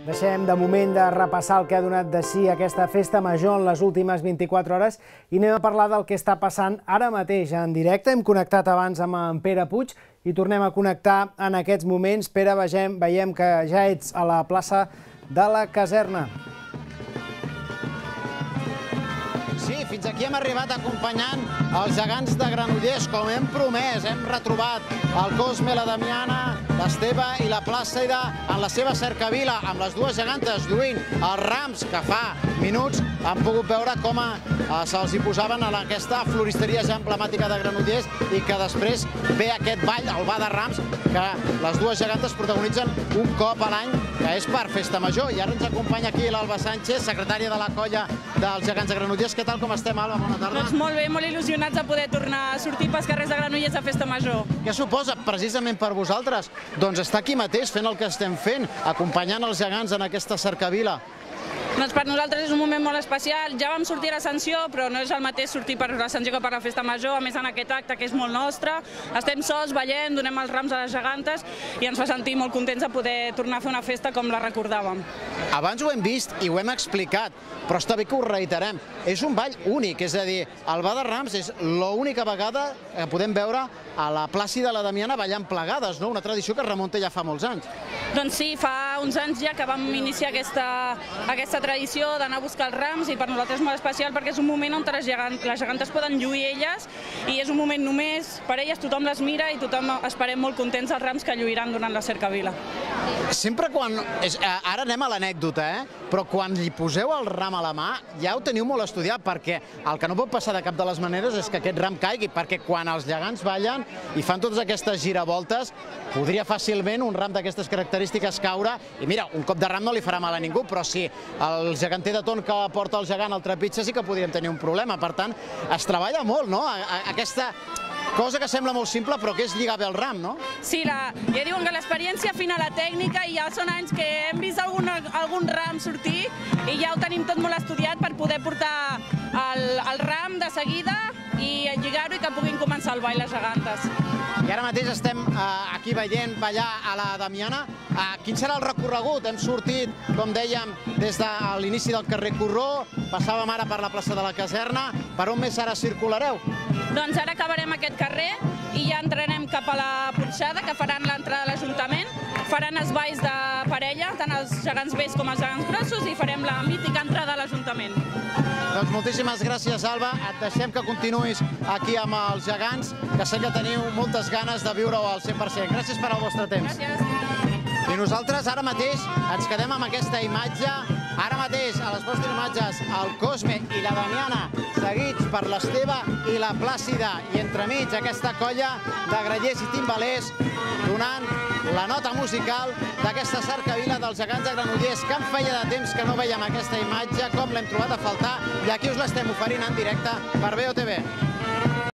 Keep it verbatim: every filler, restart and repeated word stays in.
Deixem de moment de repassar el que ha donat de si aquesta festa major en les últimes vint-i-quatre hores i anem a parlar del que està passant ara mateix en directe. Hem connectat abans amb en Pere Puig i tornem a connectar en aquests moments. Pere, veiem, veiem que ja ets a la plaça de la Caserna. Sí, fins aquí hem arribat acompanyant els gegants de Granollers, com hem promès. Hem retrobat el Cosme, la Damiana, l'Esteve i la Plàcida en la seva cercavila, amb les dues gegantes lluint els rams que fa minuts han pogut veure com se'ls hi posaven a aquesta floristeria ja emblemàtica de Granollers i que després ve aquest ball, el ball de rams, que les dues gegantes protagonitzen un cop a l'any, que és per Festa Major. I ara ens acompanya aquí l'Alba Sánchez, secretària de la colla dels gegants de Granollers. Què tal, com estem, Alba? Bona tarda. Doncs molt bé, molt il·lusionats a poder tornar a sortir pels carrers de Granollers a Festa Major. Què suposa, precisament per vosaltres, doncs estar aquí mateix fent el que estem fent, acompanyant els gegants en aquesta cercavila? Doncs per nosaltres és un moment molt especial. Ja vam sortir a l'Ascensió, però no és el mateix sortir per l'Ascensió que per la Festa Major, a més en aquest acte que és molt nostre. Estem sols, ballem, donem els rams a les gegantes i ens fa sentir molt contents de poder tornar a fer una festa com la recordàvem. Abans ho hem vist i ho hem explicat, però està bé que ho reiterem. És un ball únic, és a dir, el ball de rams és l'única vegada que podem veure a la Plàcida i la Damiana ballant plegades, no? Una tradició que es remunta ja fa molts anys. Doncs sí, fa uns anys ja que vam iniciar aquesta, aquesta tradició d'anar a buscar els rams i per nosaltres és molt especial perquè és un moment on les, gegant, les gegantes poden lluir elles i és un moment només per elles, tothom les mira i tothom esperem molt contents els rams que lluiran durant la cercavila. Sempre quan... És, ara anem a l'anècdota, eh? Però quan li poseu el ram a la mà ja ho teniu molt estudiat, perquè el que no pot passar de cap de les maneres és que aquest ram caigui, perquè quan els gegants ballen i fan totes aquestes giravoltes podria fàcilment un ram d'aquestes característiques caure i mira, un cop de ram no li farà mal a ningú, però si el geganter de ton que porta el gegant al trepitge sí que podríem tenir un problema. Per tant, es treballa molt, no? Aquesta cosa que sembla molt simple però que és lligar bé el ram, no? Sí, la, ja diuen que l'experiència afina la tècnica i ja són anys que hem vist algun, algun ram sortir i ja ho tenim tot molt estudiat per poder portar el, el ram de seguida i lligar-ho i que puguin començar el ball les gegantes. I ara mateix estem eh, aquí veient ballar a la Damiana. Eh, quin serà el recorregut? Hem sortit, com dèiem, des de l'inici del carrer Corró, passàvem ara per la plaça de la Caserna. Per on més ara circulareu? Doncs ara acabarem aquest carrer i ja entrarem cap a la Porxada, que faran l'entrada de l'Ajuntament. Faran els balls de parella, tant els gegants vells com els gegants grossos, i farem la mítica entrada a l'Ajuntament. Doncs moltíssimes gràcies, Alba. Et deixem que continuïs aquí amb els gegants, que sé que teniu moltes ganes de viure-ho al cent per cent. Gràcies per al vostre temps. Gràcies. I nosaltres ara mateix ens quedem amb aquesta imatge. Ara mateix, a les vostres imatges, el Cosme i la Damiana, seguits per l'Esteve i la Plàcida, i entremig aquesta colla de grallers i timbalers, donant la nota musical d'aquesta cercavila dels gegants de Granollers, que en feia de temps que no veiem aquesta imatge, com l'hem trobat a faltar, i aquí us l'estem oferint en directe per B O T V.